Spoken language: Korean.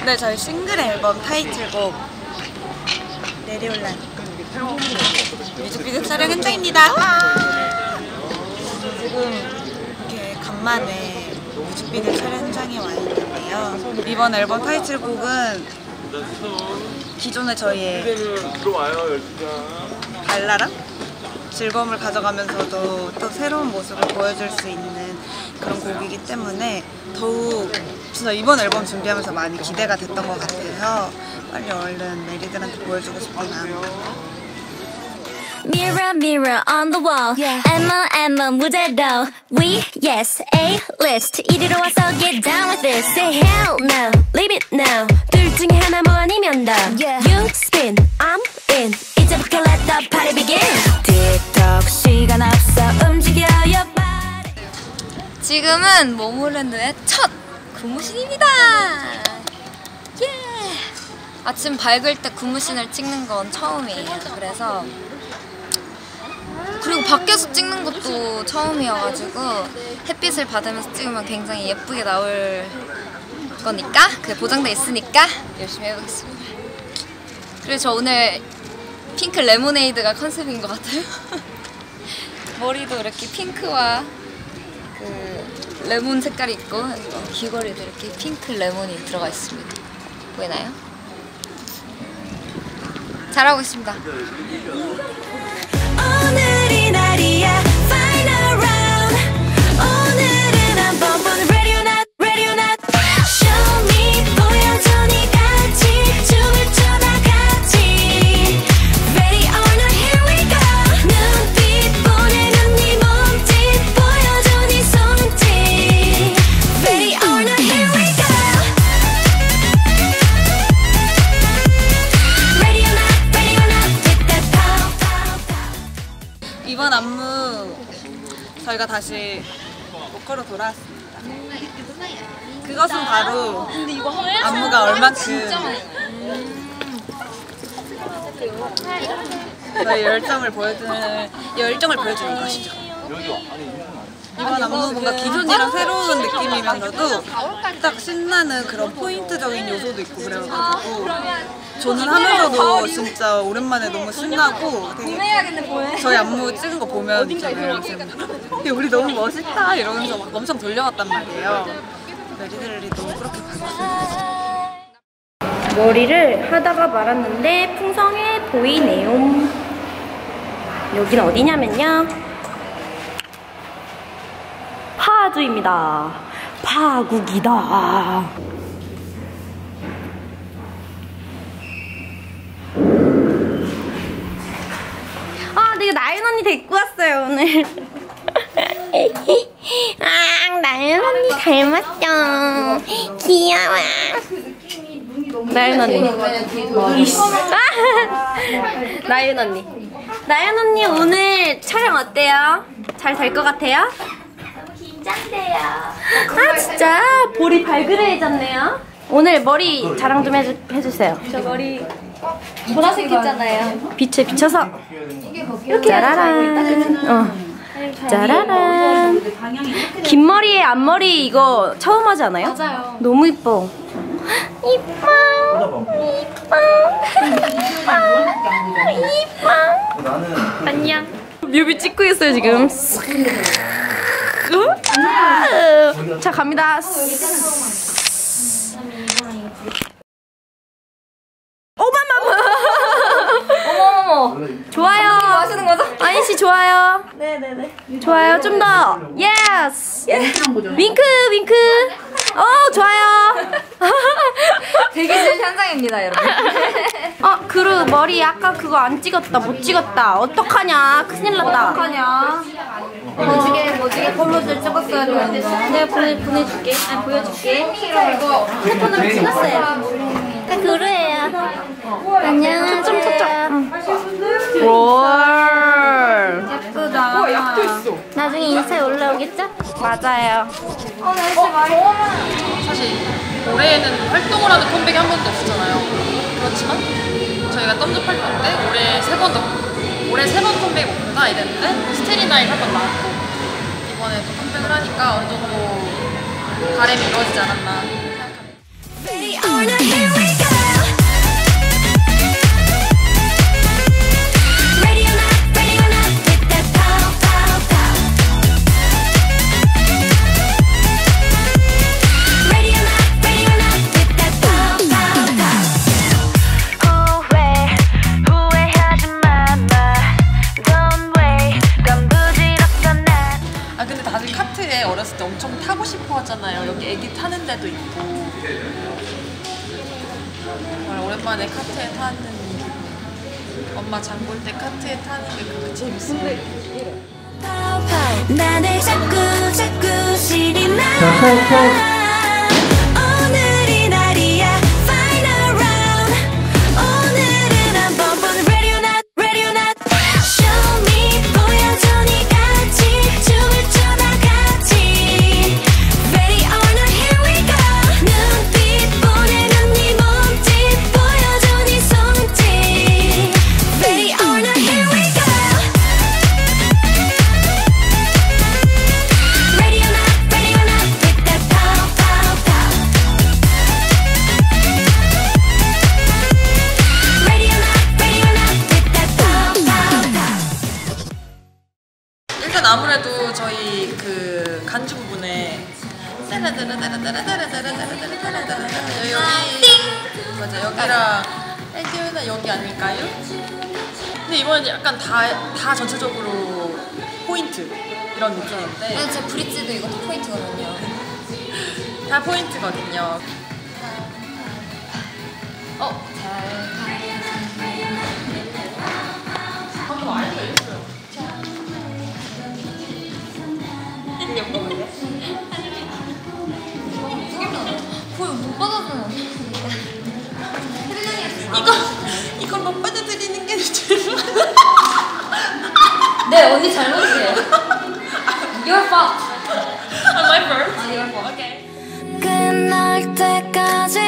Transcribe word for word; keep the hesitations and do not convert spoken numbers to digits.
네, 저희 싱글 앨범 타이틀곡 내리올란 뮤직비디오 촬영 현장입니다. 지금 이렇게 간만에 뮤직비디오 촬영 현장에 와 있는데요. 이번 앨범 타이틀곡은 기존의 저희의 발랄함? 즐거움을 가져가면서도 또 새로운 모습을 보여줄 수 있는 그런 곡이기 때문에 더욱 진짜 이번 앨범 준비하면서 많이 기대가 됐던 것 같아서 빨리 얼른 메리들한테 보여주고 싶은 마음. Mirror, mirror on the wall. Yeah. Emma, Emma, 무대로. We, yes, A-list. 이리로 와서 get down with this. Say hell no, leave it now. 둘 중에 하나 뭐 아니면 더. Yeah. You spin, I'm in. 이제부터 let the party begin. 틱톡 시간 없어 움직여 your body. 지금은 모모랜드의 첫 근무신입니다. 예. 아침 밝을 때 근무신을 찍는 건 처음이에요. 그래서 그리고 밖에서 찍는 것도 처음이어가지고 햇빛을 받으면서 찍으면 굉장히 예쁘게 나올 거니까, 그게 보장돼 있으니까 열심히 해보겠습니다. 그리고 저 오늘 핑크 레모네이드가 컨셉인 것 같아요. 머리도 이렇게 핑크와 그 레몬 색깔이 있고 귀걸이도 이렇게 핑크 레몬이 들어가 있습니다. 보이나요? 잘하고 있습니다. 오늘이 날이야 final round. 오늘은 한번 보는 radio not radio not. Show me 보여줘 네 같이 춤을 춰 다 같이. Ready or not here we go. 눈빛 보내는 네 몸짓 보여줘 네 손짓. Ready or not here we go. Radio not radio not with that pow pow pow. 이번 안무 저희가 다시 보컬로 돌아왔습니다. 그것은 바로 안무가 얼만큼 저희 열정을 보여주는 열정을 보여주는 것이죠. 이번 안무 뭔가 기존이랑 새로운 느낌이면서도 딱 신나는 그런 포인트적인 요소도 있고 그래가지고 저는 하면서도 진짜 오랜만에 너무 신나고 되게 저희 안무 찍은 거 보면 있잖아요. 근데 우리 너무 멋있다 이러면서 막 엄청 돌려왔단 말이에요. 메리들이 너무 그렇게 봐줬어요. 머리를 하다가 말았는데 풍성해 보이네요. 여긴 어디냐면요, 파주입니다. 파국이다. 아, 내가 나윤 언니 데리고 왔어요 오늘. 아, 나윤 언니 닮았죠. 귀여워. 나윤 언니. 이씨. 나윤 언니. 나윤 언니 오늘 촬영 어때요? 잘 될 것 같아요? 긴장돼요. 아, 진짜 볼이 발그레해졌네요. 오늘 머리 자랑 좀 해주, 해주세요. 저 머리 보라색 했잖아요. 빛에 비춰서 이렇게 짜라란. 어. 짜라란. 긴 머리에 앞머리 이거 처음 하지 않아요? 맞아요. 너무 이뻐. 이뻐. 이뻐. 이뻐. 이뻐. 안녕. 뮤비 찍고 있어요 지금. 자, 갑니다. 어머머머. 좋아요. 뭐 하시는 거죠? 아니씨 좋아요. 네네네. 좋아요. 좀 더. 예스. 윙크 윙크. 어, 좋아요. 대기실 현장입니다, 여러분. 어, 그루 머리 아까 그거 안 찍었다. 못 찍었다. 어떡하냐. 큰일 났다. 어떡하냐. 멋지게 멋지게 폴로즈를 찍었어야 되는데. 내가 보내, 보내줄게. 아니, 보여줄게. 이거 핸드폰으로 찍었어요. 그루예요. 안녕하세요. 초점 초점. 롤. 예쁘다. 어, 약도 있어. 나중에 인스타에 올라오겠죠? 맞아요. 어, 날씨 많이. 사실 올해에는 활동을 하는 컴백이 한 번도 없었잖아요. 그렇지만 저희가 덤접할 때 올해 세 번 더, 올해 세 번 컴백 목표가 이랬는데 스테리나인 한 번 나왔고 이번에 또 컴백을 하니까 어느 정도 바람이 이루어지지 않았나 생각합니다. Ready or not, here we go. Ready or not, ready or not, with that pow, pow, pow. Ready or not, ready or not, with that pow, pow, pow. 후회, 후회하지 마, 마. Don't wait, 건 부질없어 난. 아 근데 다들 카트에 어렸을 때 엄청 타고 싶어 하잖아요. 여기 애기 타는 데도 있고. 정말 오랜만에 카트에 타는 기분. 엄마 장 볼 때 카트에 타는 게 그렇게 재밌어요. 나를 자꾸 자꾸 신이 나. 오늘이 날이야 final round. 오늘은 한번 본 ready or not, ready or not. Show me 보여줘 네 같이 춤을 춰 다 같이. Ready or not, here we go. 눈빛 보내면 네 몸짓 보여줘 네 손짓. Ready or not, here we go. Ready or not, ready or not, with that pow, pow, pow. Ready or not, ready or not, with that pow, pow, pow. 일단 아무래도 저희 그 간주 부분에 여기 맞아 여기랑 애기는 여기 아닐까요? 근데 이번엔 약간 다, 다 전체적으로 포인트 이런 느낌인데 제 브릿지도 이것도 포인트거든요. 다 포인트거든요. 어, 잘 방금 아이디가 있어요. 이게 뭐예요? 거의 못 받아주면 어떡해. 이거 이걸 못 받아들이는 게 제일 네, 언니 잘못이에요. Your fault. my fault. 아, your fault. Okay. 끝날 때까지